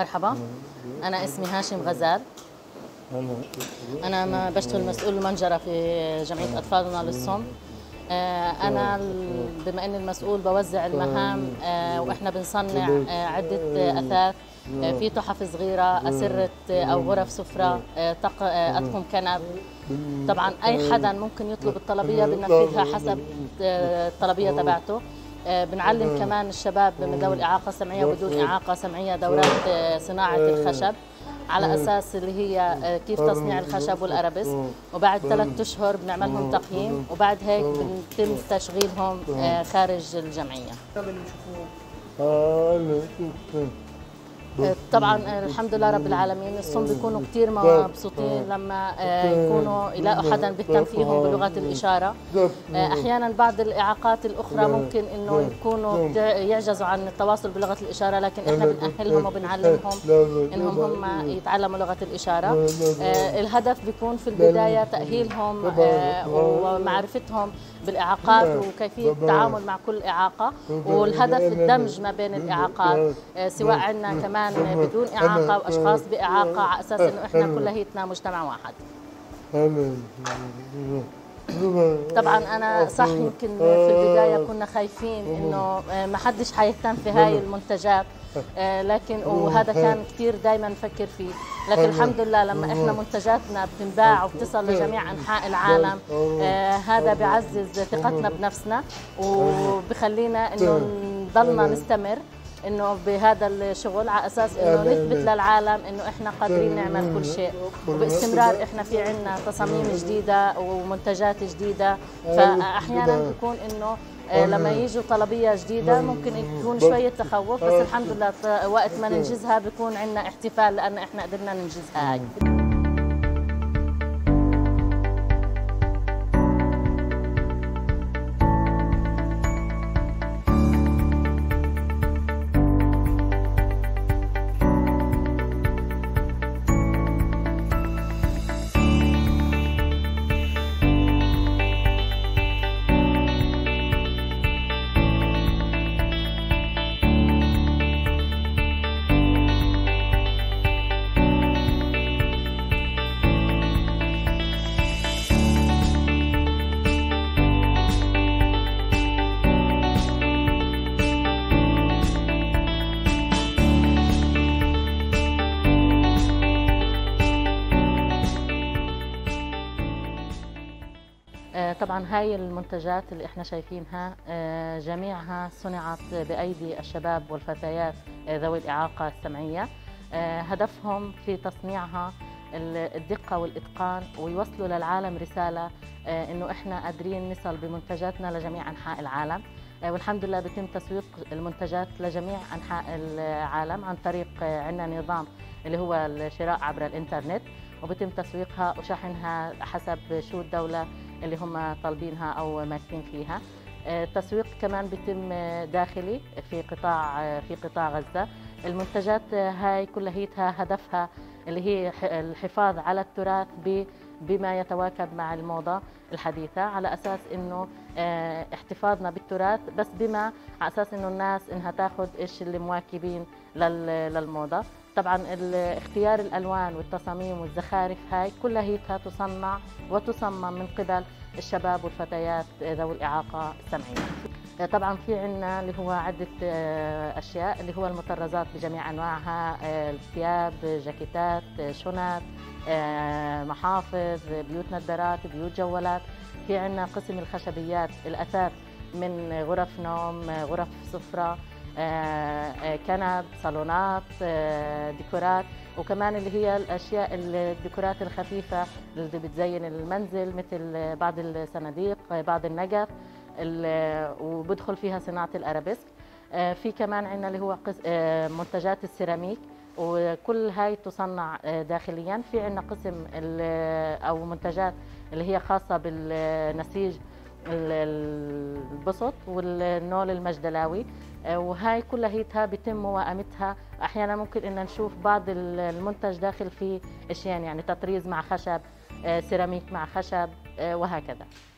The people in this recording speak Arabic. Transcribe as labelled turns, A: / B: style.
A: مرحبا، أنا اسمي هاشم غزال. أنا بشتغل مسؤول المنجرة في جمعية أطفالنا للصم. أنا بما أني المسؤول بوزع المهام، وإحنا بنصنع عدة أثاث، في تحف صغيرة، أسرة أو غرف سفرة، أطقم كنب. طبعا أي حدا ممكن يطلب الطلبية بنفذها حسب الطلبية تبعته. بنعلم كمان الشباب من ذوي الإعاقة السمعية وبدون إعاقة سمعية دورات صناعة الخشب، على أساس اللي هي كيف تصنيع الخشب والأرابيسك. وبعد 3 أشهر بنعملهم تقييم، وبعد هيك بنتم تشغيلهم خارج الجمعية. طبعا الحمد لله رب العالمين، الصم بيكونوا كثير مبسوطين لما يكونوا يلاقوا حدا بيهتم فيهم بلغة الإشارة. أحيانا بعض الإعاقات الأخرى ممكن إنه يكونوا يعجزوا عن التواصل بلغة الإشارة، لكن إحنا بنأهلهم وبنعلمهم إنهم هم يتعلموا لغة الإشارة. الهدف بيكون في البداية تأهيلهم ومعرفتهم بالإعاقات وكيفية التعامل مع كل إعاقة، والهدف الدمج ما بين الإعاقات، سواء عندنا كمان بدون إعاقة وأشخاص بإعاقة، على أساس إنه إحنا كلياتنا مجتمع واحد. طبعا أنا صح، يمكن في البداية كنا خايفين إنه ما حدش حيهتم في هاي المنتجات، لكن وهذا كان كثير دائما نفكر فيه، لكن الحمد لله لما احنا منتجاتنا بتنباع وبتصل لجميع انحاء العالم، هذا بيعزز ثقتنا بنفسنا وبخلينا انه نضلنا نستمر انه بهذا الشغل، على اساس انه نثبت للعالم انه احنا قادرين نعمل كل شيء، وباستمرار احنا في عنا تصاميم جديده ومنتجات جديده. فاحيانا بيكون انه لما يجوا طلبيه جديده ممكن يكون شويه تخوف، بس الحمد لله وقت ما ننجزها بيكون عندنا احتفال لان احنا قدرنا ننجزها هاي. طبعا هاي المنتجات اللي احنا شايفينها جميعها صنعت بأيدي الشباب والفتيات ذوي الإعاقة السمعية. هدفهم في تصنيعها الدقة والإتقان، ويوصلوا للعالم رسالة إنه إحنا قادرين نصل بمنتجاتنا لجميع أنحاء العالم. والحمد لله بيتم تسويق المنتجات لجميع أنحاء العالم عن طريق عندنا نظام اللي هو الشراء عبر الإنترنت، وبيتم تسويقها وشحنها حسب شو الدولة اللي هم طالبينها أو ماكتين فيها. التسويق كمان بيتم داخلي في قطاع غزة. المنتجات هاي كلها هدفها اللي هي الحفاظ على التراث بما يتواكب مع الموضة الحديثة، على أساس إنه احتفاظنا بالتراث، بس بما على أساس إنه الناس إنها تاخذ إيش اللي مواكبين للموضة. طبعا اختيار الألوان والتصاميم والزخارف هاي كلها تصنع وتصمم من قبل الشباب والفتيات ذوي الإعاقة السمعية. طبعا في عنا اللي هو عدة أشياء، اللي هو المطرزات بجميع أنواعها، الثياب، جاكيتات، شنط، محافظ، بيوت نظارات، بيوت جوالات. في عنا قسم الخشبيات، الأثاث من غرف نوم، غرف سفرة، كنب، صالونات، ديكورات، وكمان اللي هي الأشياء الديكورات الخفيفة اللي بتزين المنزل، مثل بعض الصناديق، بعض النقف، وبدخل فيها صناعة الأرابيسك. في كمان عندنا اللي هو منتجات السيراميك، وكل هاي تصنع داخليا. في عندنا قسم أو منتجات اللي هي خاصة بالنسيج البسط والنول المجدلاوي، وهاي كلها بيتم موائمتها. احيانا ممكن ان نشوف بعض المنتج داخل فيه اشياء، يعني تطريز مع خشب، سيراميك مع خشب، وهكذا.